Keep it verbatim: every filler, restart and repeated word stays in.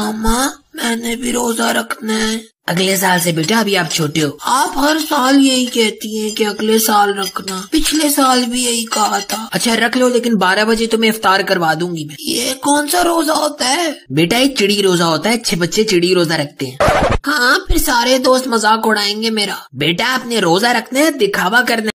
मामा मैंने भी रोजा रखना है। अगले साल से बेटा, अभी आप छोटे हो। आप हर साल यही कहती हैं कि अगले साल रखना, पिछले साल भी यही कहा था। अच्छा रख लो, लेकिन बारह बजे तुम्हें इफ्तार करवा दूंगी मैं। ये कौन सा रोजा होता है? बेटा एक चिड़ी रोजा होता है, अच्छे बच्चे चिड़ी रोजा रखते हैं। हाँ फिर सारे दोस्त मजाक उड़ाएंगे मेरा। बेटा आपने रोजा रखना है, दिखावा करना है।